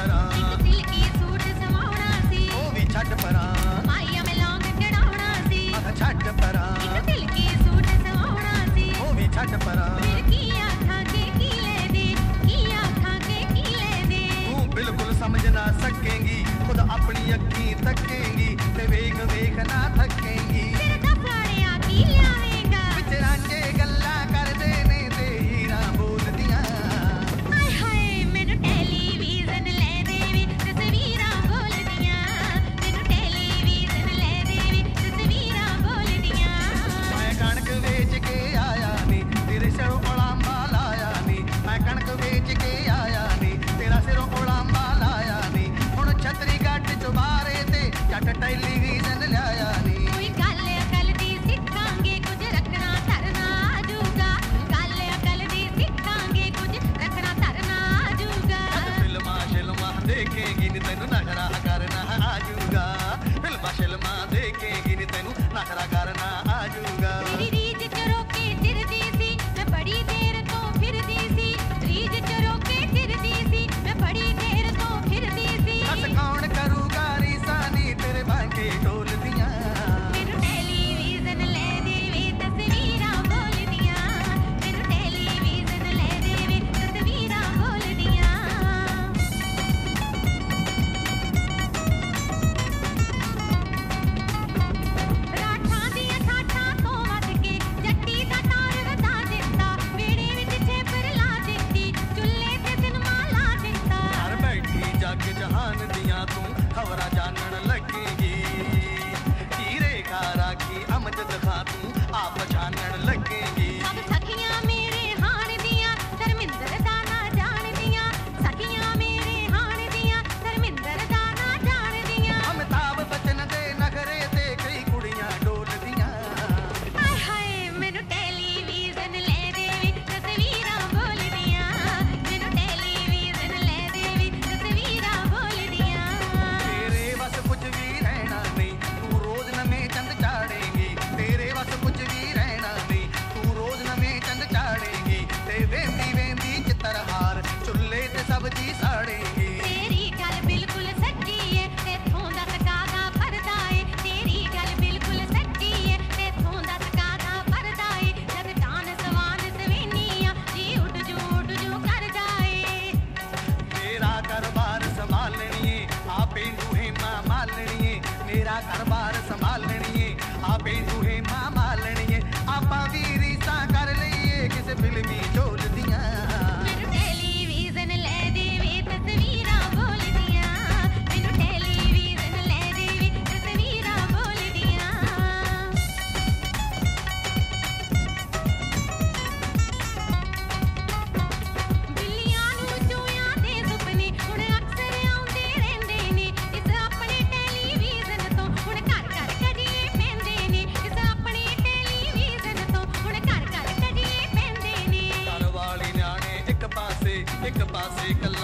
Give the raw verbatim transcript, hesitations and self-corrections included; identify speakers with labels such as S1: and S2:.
S1: परां
S2: silky suit सवाउणा सी
S1: ओ वी छड्ड परां
S2: माईया मैं लौंग चढ़ाउणा सी
S1: अख छड्ड परां
S2: सिल्की सूट सवाउणा सी
S1: ओ वी छड्ड परां
S2: फिर की आखां के की ले दे की आखां के की ले दे
S1: तू बिल्कुल समझ ना सकेंगी खुद अपनी अखीं तकेंगी ते वेख वेख ना थकेंगी
S2: तेरे दा फलाणिया की लियावेगा
S1: विचरांगे गल्लां करदे ने ते हीरा बोलदियां
S2: हाय हाय मैनू टेलीविजन ले देवी तस्वीरां बोलदियां मैनू टेलीविजन ले देवी तस्वीरां बोलदियां
S1: मैं कणक वेच के आया नी तेरे सिरों उलांबा लाया नी मैं कणक वेच के आया नी तेरा सिरों उलांबा लाया नी हुण छतरी गड्ड चुबारे ते जट टेलीविजन लियाया नी
S2: कोई गल अकल दी सिखांगे कुछ रखना धरना आजूगा गल अकल दी सिखांगे कुछ रखना धरना आजूगा
S1: फिल्मां शिल्मां देखेंगी नी तैनू नखरा करना आजूगा फिल्मां शिल्मां देखेंगी नी तैनू नखरा करना आजूगा
S2: तेरी रीझ च रोके फिरदी सी मैं बड़ी देर तो फिरदी सी रीझ च रोके फिरदी सी मैं बड़ी देर तो फिरदी सी
S1: बस कौन करूगा रीसानी तेरे बांके ढोल दियां
S2: मैनू टेलीविजन ले देवे तस्वीरां बोलदियां मैनू टेलीविजन ले देवे तस्वीरां बोलदियां ਰਾਠਾਂ ਦੀਆਂ ਠਾਠਾਂ ਤੋਂ ਵੱਧ ਕੇ ਜੱਟੀ ਦਾ ਤਾਰ ਵਧਾ ਦਿੱਤਾ ਵੇੜੇ ਵਿੱਚ ਛੇਪਰ ਲਾ ਦਿੱਤੀ ਚੁੱਲ੍ਹੇ ਤੇ ਸਿਨਮਾ ਲਾ ਦਿੱਤਾ
S1: घर बैठी जग जहान दियां तू खबरां जानन लगेगी की रेखा राखी अमजद खां तू आप जानन लगेगी
S2: ਸਭ ਸਖੀਆਂ ਮੇਰੇ ਹਾਣ ਦੀਆਂ ਧਰਮਿੰਦਰ ਦਾ ਨਾ ਜਾਣਦੀਆਂ ਸਖੀਆਂ ਮੇਰੇ ਹਾਣ ਦੀਆਂ ਧਰਮਿੰਦਰ ਦਾ ਨਾ ਜਾਣਦੀਆਂ
S1: अमिताभ बच्चन दे नखरे ते कई कुड़ियां डोलदियां
S2: ਹਾਏ ਹਾਏ ਮੈਨੂੰ ਟੈਲੀਵਿਜ਼ਨ ਲੈ ਦੇਵੀ ਤਸਵੀਰਾਂ ਬੋਲਦੀਆਂ ਮੈਨੂੰ ਟੈਲੀਵਿਜ਼ਨ ਲੈ ਦੇਵੀ ਤਸਵੀਰਾਂ ਬੋਲਦੀਆਂ
S1: तेरे बस कुछ भी रहना नहीं तू रोज नवे चंद चाड़ेगी तेरे बस कुछ भी रहना नहीं तू रोज नवे चंद चाड़ेगी ते वेंदी वेंदी चित्रहार चुल्ले ते सब्जी साड़ेगी
S2: ਤੇਰੀ ਗੱਲ ਬਿਲਕੁਲ ਸੱਚੀ ਏ ਤੇਥੋਂ ਦਾ ਸਕਾਦਾ ਪਰਦਾ ਏ ਤੇਰੀ ਗੱਲ ਬਿਲਕੁਲ ਸੱਚੀ ਏ ਤੇਥੋਂ ਦਾ ਸਕਾਦਾ ਪਰਦਾ ਏ ਜਦ ਜਾਨ ਸਵਾਨ ਸਵੇਨੀਆਂ ਜੀ ਉੱਡ ਜੂ ਉੱਡ ਜੂ ਕਰ ਜਾਏ
S1: मेरा घरबार संभालनिए आपे दूहे मां मालनिए मेरा घरबार संभालनिए आपे दूहे मां मालनिए आपां वी रीसां कर लईए किसे फिल्मी झोल दियां
S2: ਮੈਨੂੰ ਟੈਲੀਵਿਜ਼ਨ ਲੈ ਦੇਵੇ ਤਸਵੀਰਾਂ ਬੋਲਦੀਆਂ ਮੈਨੂੰ ਟੈਲੀਵਿਜ਼ਨ ਲੈ ਦੇਵੇ ਤਸਵੀਰਾਂ ਬੋਲਦੀਆਂ ਬਿੱਲੀਆਂ ਨੂੰ ਚੂਹਿਆਂ ਦੇ ਸੁਪਨੇ ਹੁਣ ਅਕਸਰ ਆਉਂਦੇ ਰਹਿੰਦੇ ਨੇ ਇਸ ਆਪਣੇ ਟੈਲੀਵਿਜ਼ਨ ਤੋਂ ਹੁਣ ਘਰ ਘਰ ਕਜੀਏ ਪੈਂਦੇ ਨੇ ਇਸ ਆਪਣੇ ਟੈਲੀਵਿਜ਼ਨ ਤੋਂ ਹੁਣ ਘਰ ਘਰ ਕਜੀਏ ਪੈਂਦੇ ਨੇ
S1: घर वाली न्याणे एक पासे एक पासे कल